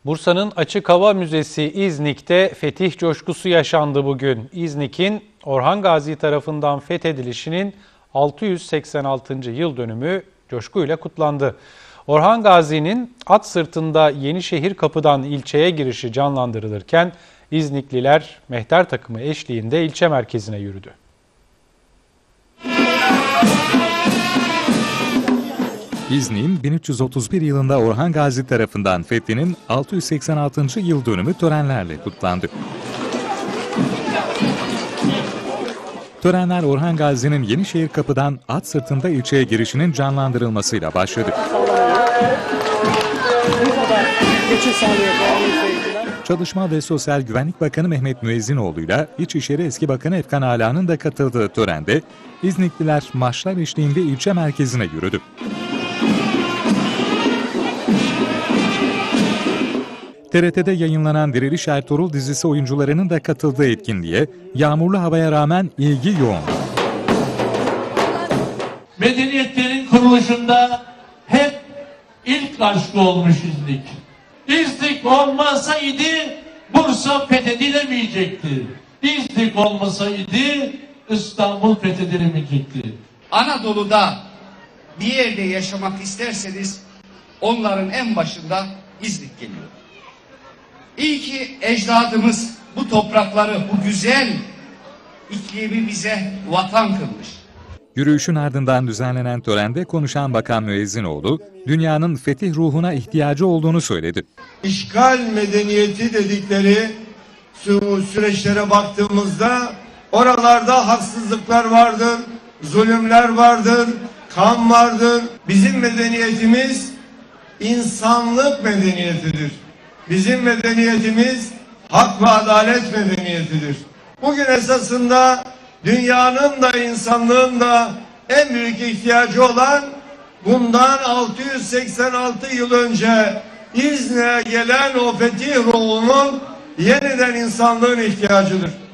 Bursa'nın Açık Hava Müzesi İznik'te fetih coşkusu yaşandı bugün. İznik'in Orhan Gazi tarafından fethedilişinin 686. yıl dönümü coşkuyla kutlandı. Orhan Gazi'nin at sırtında Yenişehir Kapı'dan ilçeye girişi canlandırılırken İznikliler mehter takımı eşliğinde ilçe merkezine yürüdü. İznik'in 1331 yılında Orhan Gazi tarafından fethinin 686. yıl dönümü törenlerle kutlandı. Törenler Orhan Gazi'nin Yenişehir Kapı'dan at sırtında ilçeye girişinin canlandırılmasıyla başladı. Çalışma ve Sosyal Güvenlik Bakanı Mehmet Müezzinoğlu'yla İçişleri Eski Bakanı Efkan Ala'nın da katıldığı törende İznikliler marşlar eşliğinde ilçe merkezine yürüdü. TRT'de yayınlanan Diriliş Ertuğrul dizisi oyuncularının da katıldığı etkinliğe yağmurlu havaya rağmen ilgi yoğun. Medeniyetlerin kuruluşunda hep ilk aşkı olmuş İznik. İznik olmasaydı Bursa fethedilemeyecekti. İznik olmasaydı İstanbul fethedilemeyecekti. Anadolu'da bir yerde yaşamak isterseniz onların en başında İznik geliyor. İyi ki ecdadımız bu toprakları, bu güzel iklimi bize vatan kılmış. Yürüyüşün ardından düzenlenen törende konuşan Bakan Müezzinoğlu, dünyanın fetih ruhuna ihtiyacı olduğunu söyledi. İşgal medeniyeti dedikleri süreçlere baktığımızda oralarda haksızlıklar vardır, zulümler vardır, kan vardır. Bizim medeniyetimiz insanlık medeniyetidir. Bizim medeniyetimiz hak ve adalet medeniyetidir. Bugün esasında dünyanın da insanlığın da en büyük ihtiyacı olan bundan 686 yıl önce İznik'e gelen o fetih ruhunun yeniden insanlığın ihtiyacıdır.